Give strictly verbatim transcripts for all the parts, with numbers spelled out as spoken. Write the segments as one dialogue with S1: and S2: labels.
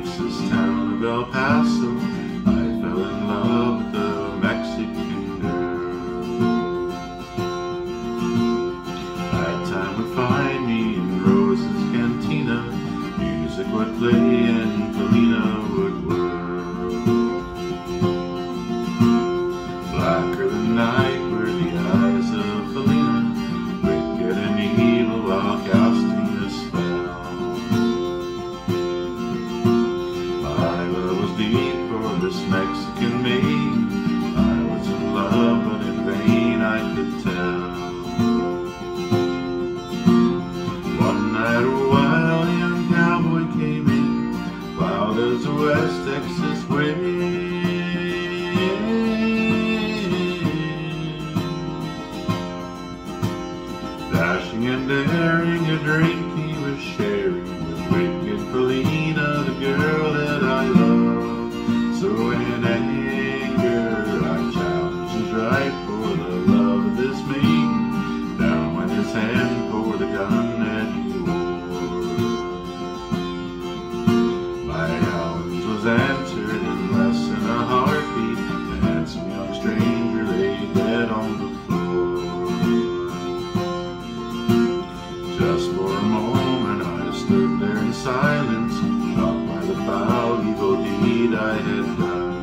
S1: Texas town of El Paso, I fell in love with a Mexican girl. That time would find me in Rose's Cantina, music would play and Felina would whirl. Blacker than night were the eyes of Felina, wicked and evil while casting a spell. My love was deep for this Mexican maid, I was in love but in vain I could tell. One night a wild young cowboy came in, wild as a West Texas wind. Dashing and daring, a drink he was sharing with wicked Felina, the girl that I love. So in anger I challenged his right for the love of this maiden. Down went his hand for the gun that he wore. My challenge was answered in less than a heartbeat. The handsome young stranger lay dead on the floor. Just for a moment I stood there in silence, shocked by the foul evil deed I had done.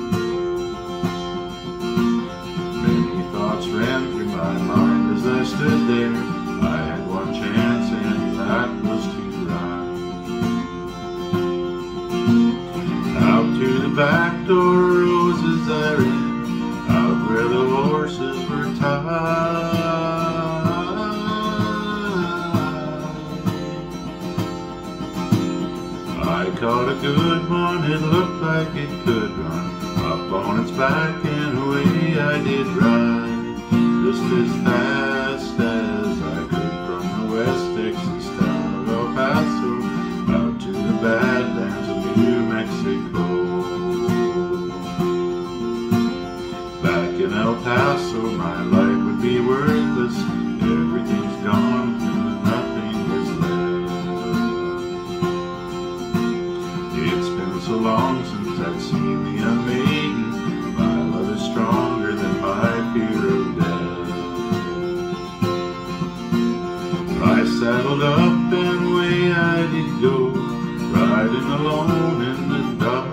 S1: Many thoughts ran through my mind as I stood there. I had one chance and that was to run. Out to the back door, Roses I ran, out where the horses were tied. I caught a good one, it looked like it could run, up on its back and away I did ride, just as fast as I could from the West Texas town of El Paso, out to the Badlands of New Mexico. Back in El Paso my life would be worthless, everything's gone and nothing is left. It's been so long since I've seen the young maiden, my love is stronger than my fear of death. I saddled up and away I did go, riding alone in the dark.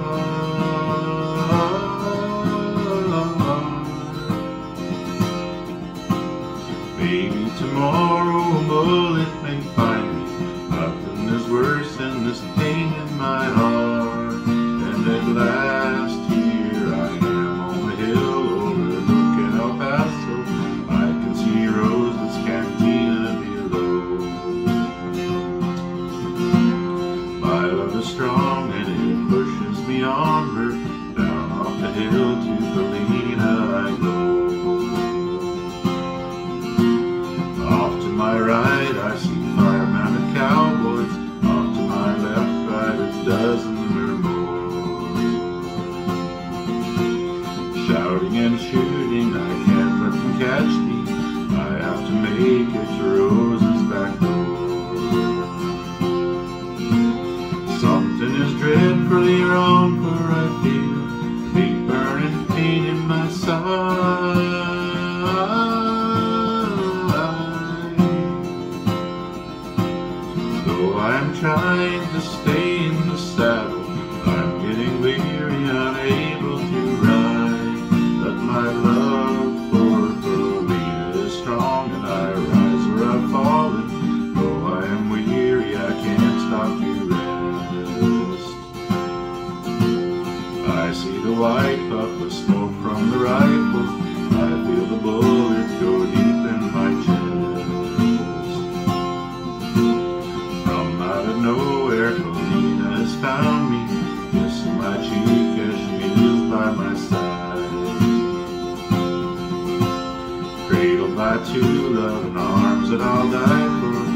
S1: Maybe tomorrow a bullet may find me, nothing is worse than this pain in my heart. And at last here I am on the hill overlooking El Paso, I can see Rose's Cantina below. My love is strong and it pushes me onward, down off the hill to Felina I go. Off to my right I see fire-mounted cowboys, off to my left right a dozen or more. Shouting and shooting, I can't let them catch me, I have to make it to Rose's back door. Something is dreadfully wrong, for I feel deep burning pain in my side. Though I'm trying to stay in the saddle, I'm getting weary, unable to ride. But my love for Felina is strong, and I rise where I've fallen. Though I am weary, I can't stop to rest. I see the white puff of smoke from the rifle, I feel the bullet go deep in my chest. Out of nowhere, Felina has found me, kissing my cheek as she is by my side. Cradled by two loving arms that I'll die for,